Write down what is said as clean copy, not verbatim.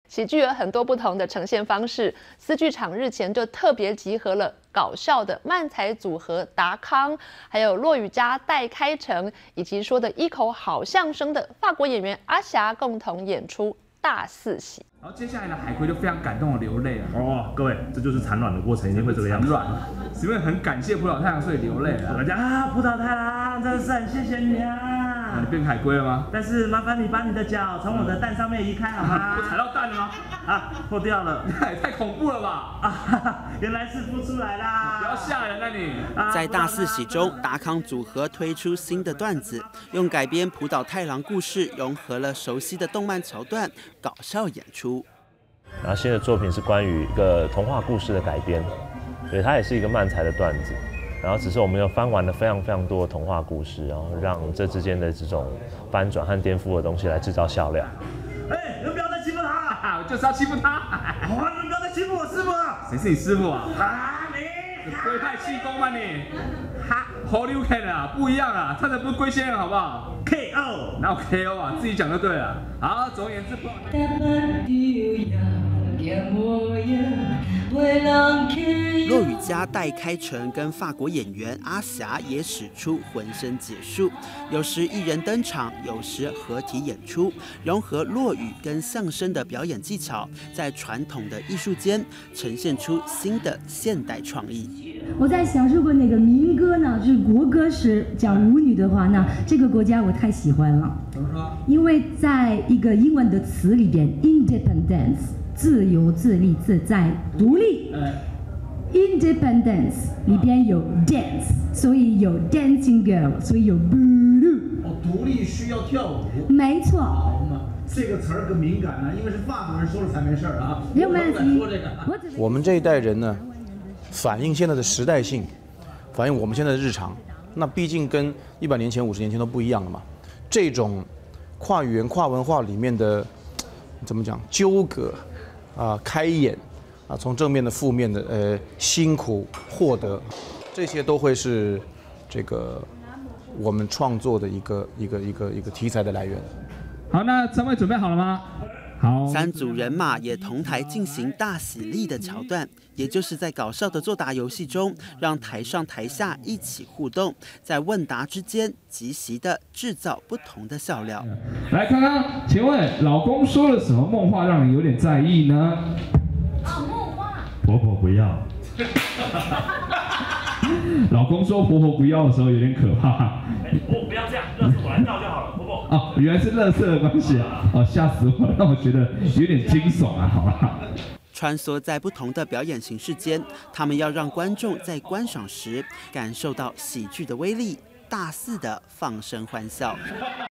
喜剧有很多不同的呈现方式，思剧场日前就特别集合了搞笑的漫才组合达康，还有骆雨佳、戴开成，以及说的一口好相声的法国演员阿霞共同演出大四喜。 然后接下来呢，海龟就非常感动的流泪了。 哦，各位，这就是产卵的过程，一定会这个样子。 产卵，是因为很感谢浦岛太郎，所以流泪了。 大家啊，浦岛太郎，真的是很谢谢你啊！ 你变海龟了吗？ 但是麻烦你把你的脚从我的蛋上面移开好吗？ 我踩到蛋了吗？ 啊，破掉了。 那也太恐怖了吧！ 啊，原来是孵出来啦！ 不要吓人啊你！ 在大四喜中，达康组合推出新的段子，用改编浦岛太郎故事，融合了熟悉的动漫桥段，搞笑演出。 然后新的作品是关于一个童话故事的改编，对，它也是一个漫才的段子。然后只是我们又翻完了非常多的童话故事，然后让这之间的这种翻转和颠覆的东西来制造笑料。 哎，你们不要再欺负他！ 我就是要欺负他！ 你们不要再欺负我师傅啊！ 谁是你师傅啊？ 啊你！ 龟派气功吗你？哈 ，Holyuken 啊，不一样啊，他才不是龟仙人好不好 ？KO， 哪有 KO 啊？自己讲就对了。好，总而言之， 骆雨佳、戴开成跟法国演员阿霞也使出浑身解数，有时一人登场，有时合体演出，融合落语跟相声的表演技巧，在传统的艺术间呈现出新的现代创意。 我在想，如果那个民歌呢，就是国歌是讲舞女的话，那这个国家我太喜欢了。 怎么说？ 因为在一个英文的词里边 ，independence。自由、自立、自在、独立。Independence 里边有 dance， 所以有 dancing girl， 所以有 blue。 哦，独立需要跳舞。 没错。 好嘛，这个词儿可敏感啊，因为是法国人说了才没事儿啊。 没有问题。 我们这一代人呢，反映现在的时代性，反映我们现在的日常。那毕竟跟100年前、50年前都不一样了嘛。这种跨语言、跨文化里面的怎么讲纠葛？开眼啊，从正面的、负面的，辛苦获得，这些都会是这个我们创作的一个题材的来源。 好，那三位准备好了吗？好， 三组人马也同台进行大喜力的桥段，也就是在搞笑的作答游戏中，让台上台下一起互动，在问答之间即席的制造不同的笑料。 来看看，请问老公说了什么梦话让你有点在意呢？ 梦话。婆婆不要。 老公说婆婆不要的时候有点可怕。 我不要这样，让我来闹就好了，婆婆。 哦，原来是垃圾的关系啊！哦，吓死我了，让我觉得有点惊悚啊！好了。 穿梭在不同的表演形式间，他们要让观众在观赏时感受到喜剧的威力，大肆的放声欢笑。